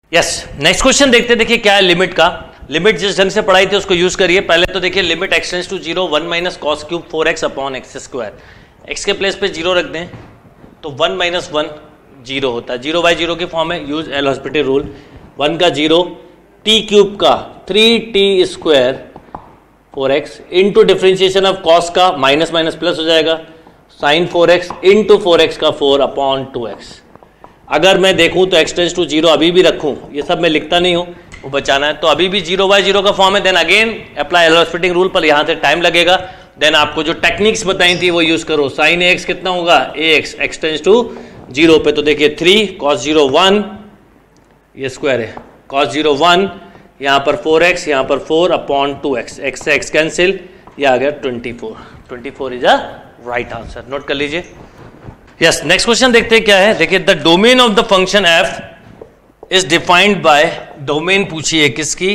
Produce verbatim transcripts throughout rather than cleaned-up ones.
Yes, next question देखते हैं। देखिए क्या है लिमिट का। लिमिट जिस ढंग से पढ़ाई थी उसको यूज करिए। पहले तो देखिए limit x tends to zero one minus cos cube four x upon x square. X के प्लेस पे जीरो रख दें तो वन माइनस वन जीरो होता है। जीरो बाई जीरो की फॉर्म है, use L hospital rule. One का जीरो, टी क्यूब का three t square four x into differentiation of cos का माइनस माइनस प्लस हो जाएगा, sine four x into four x का फोर अपॉन टू एक्स। अगर मैं देखूं तो एक्स टेंड्स टू जीरो अभी भी रखूं, ये सब मैं लिखता नहीं हूं, वो बचाना है, तो अभी भी जीरो बाय जीरो का फॉर्म है। Then again apply L hospital rule, पर यहां से टाइम लगेगा। देन आपको जो टेक्निक्स बताई थी वो यूज करो। साइन ए एक्स कितना होगा, a x, x tends to zero पे तो देखिए थ्री कॉस जीरो वन, ये स्क्वायर है, कॉस जीरो वन, यहां पर फोर एक्स, यहां पर four upon two x, x से एक्स कैंसिल, ये आ गया twenty four. Twenty four is a right answer, note कर लीजिए। यस, नेक्स्ट क्वेश्चन देखते हैं क्या है। देखिए the domain of the function f is defined by, domain पूछी है किसकी,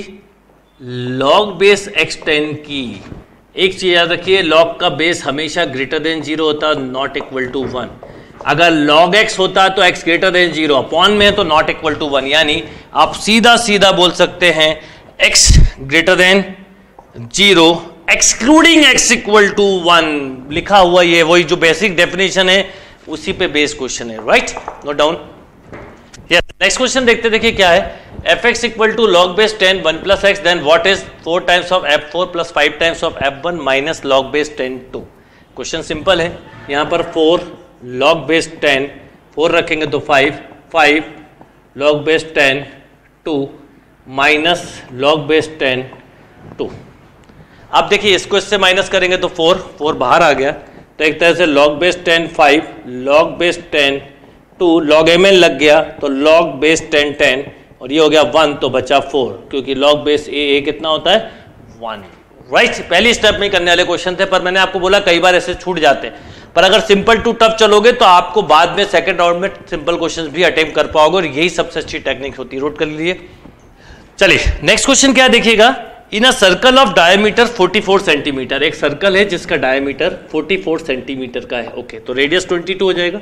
लॉग बेस एक्स टेन की। एक चीज याद रखिए, लॉग का बेस हमेशा ग्रेटर देन जीरो होता है, नॉट इक्वल टू वन। अगर लॉग एक्स होता तो x greater than zero, upon में है तो नॉट इक्वल टू वन, यानी आप सीधा सीधा बोल सकते हैं x greater than zero excluding x equal to one. लिखा हुआ ये वही जो बेसिक डेफिनेशन है उसी पे बेस क्वेश्चन है, right, note down. Yes, next question देखते देखिए क्या है। F x equal to log base ten one plus x, then what is four times of f four plus five times of f one minus log base ten two. Question simple है, यहाँ पर four log base ten, four रखेंगे तो five, five log base ten two minus log base ten two. अब देखिए इसको इससे minus करेंगे तो फोर, फोर बाहर आ गया, तो एक तरह से log base ten five, log base ten two, log m n लग गया तो log बेस टेन टेन, और ये हो गया वन, तो बचा फोर, क्योंकि log बेस ए ए कितना होता है, वन, राइट। पहली स्टेप में करने वाले क्वेश्चन थे, पर मैंने आपको बोला कई बार ऐसे छूट जाते हैं, पर अगर सिंपल टू टफ चलोगे तो आपको बाद में सेकंड राउंड में सिंपल क्वेश्चन भी अटेम्प्ट कर पाओगे, और यही सबसे अच्छी टेक्निक होती है। नोट कर लीजिए। चलिए नेक्स्ट क्वेश्चन क्या देखिएगा। In a circle of diameter forty four centimetre, एक सर्कल है जिसका डायमीटर फोर्टी फोर सेंटीमीटर का है, ओके, तो रेडियस ट्वेंटी टू हो जाएगा।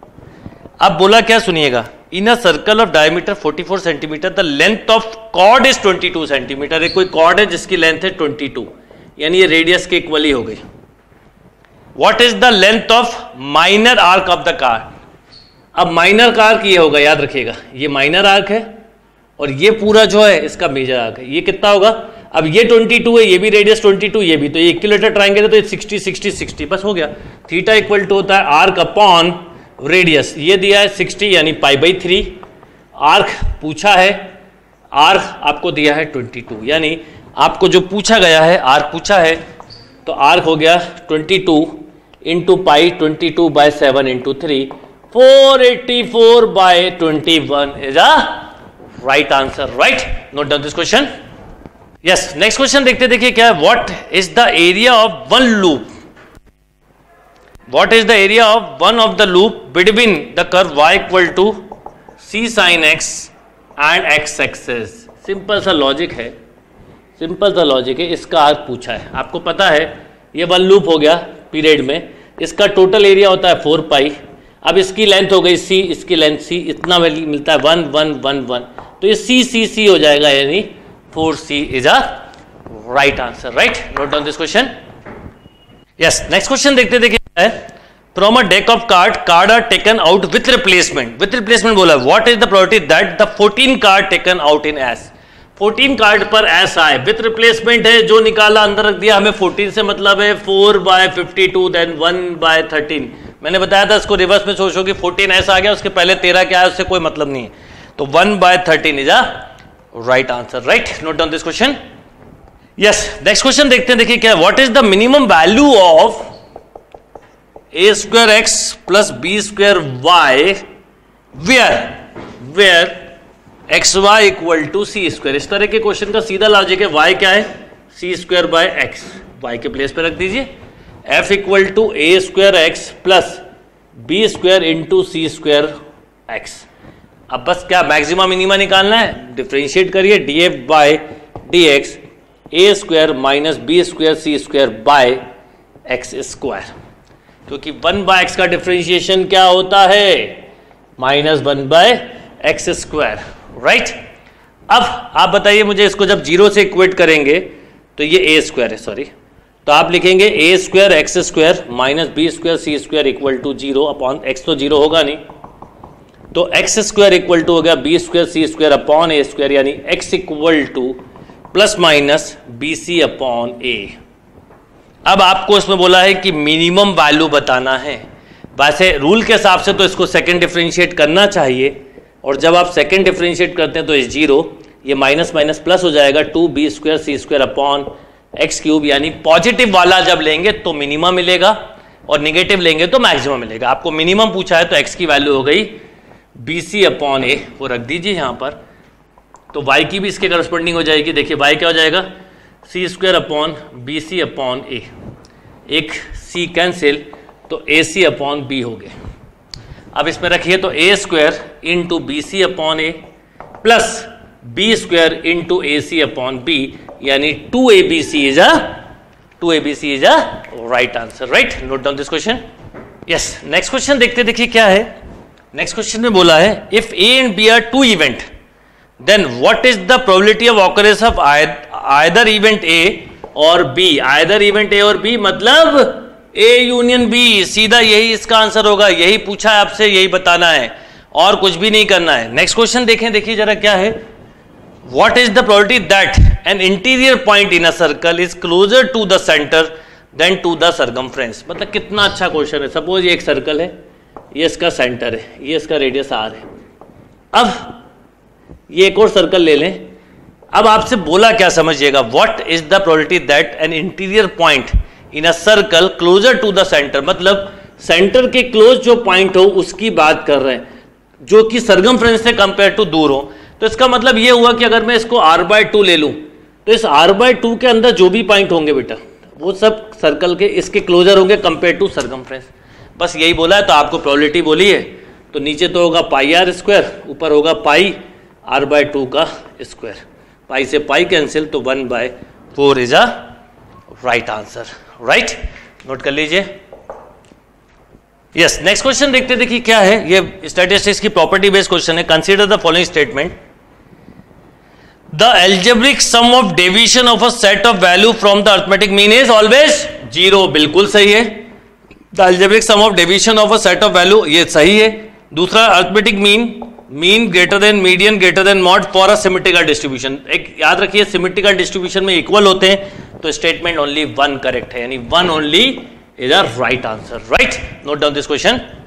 अब बोला क्या, सुनिएगा, in a circle of diameter forty four centimetre the length of chord is twenty two centimetre. एक कोई कॉर्ड है जिसकी लेंथ है ट्वेंटी टू, यानी ये रेडियस के इक्वल ही हो गई। What is the length of minor arc of the chord. अब माइनर आर्क ये होगा, याद रखिएगा, ये माइनर आर्क है और ये पूरा जो है इसका मेजर आर्क है। ये कितना होगा, अब ये ट्वेंटी टू है, ये भी रेडियस ट्वेंटी टू, ये भी, तो ये इक्विलेटरल ट्रायंगल है तो ये सिक्सटी सिक्सटी सिक्सटी, बस हो गया। थीटा इक्वल टू होता है आर्क अपॉन रेडियस, ये दिया है सिक्सटी यानी पाई बाई थ्री। आर्क पूछा है, आर्क आपको दिया है ट्वेंटी टू, यानी आपको जो पूछा गया है आर्क पूछा है, तो आर्क हो गया twenty two into pi, twenty two by seven into three, four eighty four by twenty one is a right answer, right. Note down this question. Yes, next question देखते देखिए क्या है। What is the area of one loop, what is the area of one of the loop between the curve y equal to c sine x and x axis. Simple सा logic है, simple सा logic है, इसका arc पूछा है। आपको पता है ये वन लूप हो गया पीरियड में, इसका टोटल एरिया होता है फोर पाई। अब इसकी लेंथ हो गई c, इसकी लेंथ c, इतना मिलता है वन वन वन वन, तो ये c c c हो जाएगा, यानी four c is a right answer, right? Note down this question. Yes, next question देखते देखिए है। From a deck of card, card are taken out with replacement. With replacement बोला, what is the probability that the fourteen card taken out in S? Fourteen card पर S आए, with replacement है, जो निकाला अंदर रख दिया, हमें फोर्टीन से मतलब है four by fifty two, then one by thirteen. मैंने बताया था इसको रिवर्स में सोचो कि फोर्टीन S आ गया, उसके पहले तेरह क्या है उससे कोई मतलब नहीं है, तो one by thirteen is a right answer, right. Note down this question. Yes, next question देखते हैं, देखिए क्या, what is the minimum value of a square x plus b square y where where x y equal to c square. इस तरह के question का सीधा logic है, वाई क्या है, c square by x, y के प्लेस पे रख दीजिए। F equal to a square x plus b square into c square x. अब बस क्या मैक्सिमा मिनिमा निकालना है, डिफ्रेंशिएट करिए, d f by d x a square minus b square c square by x square, क्योंकि one by x का differentiation क्या होता है, minus one by x square, right. अब आप बताइए मुझे, इसको जब जीरो से इक्वेट करेंगे तो ये ए स्क्वायर है, सॉरी, तो आप लिखेंगे a square x square minus b square c square equal to zero upon x, तो जीरो होगा नहीं, तो एक्स स्क्वायर इक्वल टू हो गया b square c square upon a square, यानी x equal to plus minus b c upon a. अब आपको इसमें बोला है कि मिनिमम वैल्यू बताना है। वैसे रूल के हिसाब से तो इसको सेकंड डिफरेंशिएट करना चाहिए, और जब आप सेकंड डिफरेंशिएट करते हैं तो इस जीरो, ये माइनस माइनस प्लस हो जाएगा, two b square c square upon x cube, यानी पॉजिटिव वाला जब लेंगे तो मिनिमम मिलेगा और निगेटिव लेंगे तो मैक्सिमम मिलेगा। आपको मिनिमम पूछा है तो एक्स की वैल्यू हो गई बी सी अपॉन ए, वो रख दीजिए यहाँ पर, तो वाई की भी इसके करस्पॉन्डिंग हो जाएगी। देखिए वाई क्या हो जाएगा, c square upon b c upon a, एक सी कैंसिल, तो ए सी अपॉन बी हो गए। अब इसमें रखिए तो a square into b c upon a plus b square into a c upon b, यानी two a b c is a two a b c is a right answer, right. Note down this question. Yes, next question देखते देखिए क्या है। Next question में बोला है if a and b are two event then what is the probability of occurrence of either event a और B. Either event a और B मतलब ए यूनियन बी, सीधा यही इसका आंसर होगा। यही पूछा है आपसे, यही बताना है और कुछ भी नहीं करना है। नेक्स्ट क्वेश्चन देखें, देखिए जरा क्या है। What is the probability that an interior point in a circle is closer to the centre than to the circumference. मतलब कितना अच्छा क्वेश्चन है। सपोज ये एक सर्कल है, ये इसका सेंटर है, ये इसका रेडियस आर है। अब ये एक और सर्कल ले लें। अब आपसे बोला क्या समझिएगा, what is the probability that an interior point in a circle closer to the centre, मतलब सेंटर के क्लोज जो पॉइंट हो उसकी बात कर रहे हैं, जो कि सर्कमफ्रेंस से कंपेयर टू दूर हो। तो इसका मतलब ये हुआ कि अगर मैं इसको आर बाय टू ले लूं तो इस आर बाय टू के अंदर जो भी पॉइंट होंगे बेटा वो सब सर्कल के इसके क्लोजर होंगे कंपेयर टू सर्कमफ्रेंस। बस यही बोला है। तो आपको प्रोबेबिलिटी बोली है, तो नीचे तो होगा पाई आर स्क्वायर, ऊपर होगा पाई आर बाय टू का स्क्वायर, पाई से पाई कैंसिल, तो one by four is a right answer, right. Note कर लीजिए। यस, नेक्स्ट क्वेश्चन देखते देखिए क्या है। ये स्टैटिस्टिक्स की प्रॉपर्टी बेस्ड क्वेश्चन है। Consider the following statement, the algebraic sum of deviation of a set of value from the arithmetic mean is always zero. बिल्कुल सही है। The algebraic sum of deviation of a set of value, ये सही है। दूसरा, arithmetic mean, mean greater than median greater than mode for a symmetrical distribution. एक याद रखिए, सिमेट्रिकल डिस्ट्रीब्यूशन में इक्वल होते हैं, तो स्टेटमेंट ओनली वन करेक्ट है, यानी one only is a right answer, right. Note down this question.